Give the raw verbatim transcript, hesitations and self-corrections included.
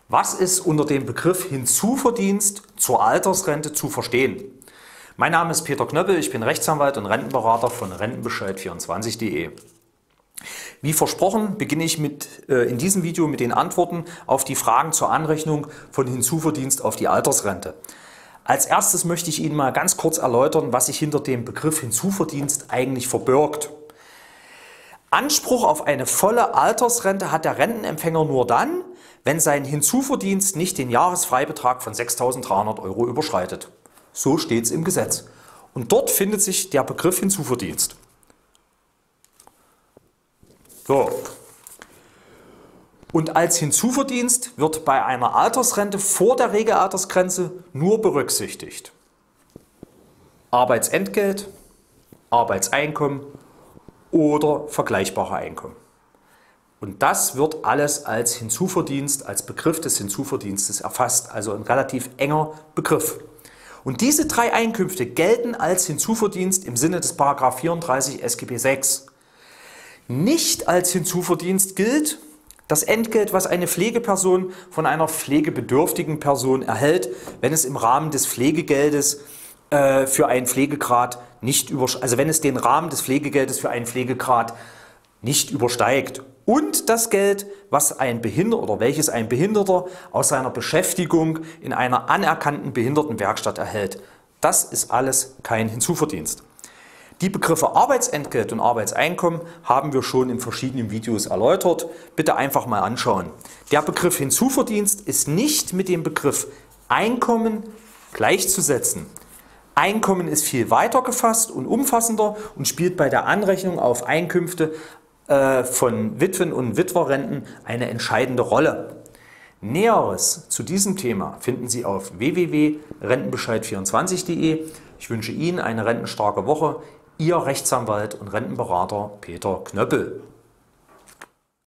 Was ist unter dem Begriff Hinzuverdienst zur Altersrente zu verstehen? Mein Name ist Peter Knöppel, ich bin Rechtsanwalt und Rentenberater von Rentenbescheid vierundzwanzig punkt de. Wie versprochen beginne ich mit, äh, in diesem Video mit den Antworten auf die Fragen zur Anrechnung von Hinzuverdienst auf die Altersrente. Als erstes möchte ich Ihnen mal ganz kurz erläutern, was sich hinter dem Begriff Hinzuverdienst eigentlich verbirgt. Anspruch auf eine volle Altersrente hat der Rentenempfänger nur dann, wenn sein Hinzuverdienst nicht den Jahresfreibetrag von sechstausenddreihundert Euro überschreitet. So steht es im Gesetz. Und dort findet sich der Begriff Hinzuverdienst. So. Und als Hinzuverdienst wird bei einer Altersrente vor der Regelaltersgrenze nur berücksichtigt Arbeitsentgelt, Arbeitseinkommen oder vergleichbare Einkommen. Und das wird alles als Hinzuverdienst, als Begriff des Hinzuverdienstes erfasst, also ein relativ enger Begriff. Und diese drei Einkünfte gelten als Hinzuverdienst im Sinne des Paragraph vierunddreißig S G B sechs. Nicht als Hinzuverdienst gilt das Entgelt, was eine Pflegeperson von einer pflegebedürftigen Person erhält, wenn es im Rahmen des Pflegegeldes äh, für einen Pflegegrad nicht übersch- also wenn es den Rahmen des Pflegegeldes für einen Pflegegrad nicht übersteigt. Und das Geld, was ein Behinderter oder welches ein Behinderter aus seiner Beschäftigung in einer anerkannten Behindertenwerkstatt erhält. Das ist alles kein Hinzuverdienst. Die Begriffe Arbeitsentgelt und Arbeitseinkommen haben wir schon in verschiedenen Videos erläutert. Bitte einfach mal anschauen. Der Begriff Hinzuverdienst ist nicht mit dem Begriff Einkommen gleichzusetzen. Einkommen ist viel weiter gefasst und umfassender und spielt bei der Anrechnung auf Einkünfte äh, von Witwen- und Witwerrenten eine entscheidende Rolle. Näheres zu diesem Thema finden Sie auf w w w punkt rentenbescheid vierundzwanzig punkt de. Ich wünsche Ihnen eine rentenstarke Woche. Ihr Rechtsanwalt und Rentenberater Peter Knöppel.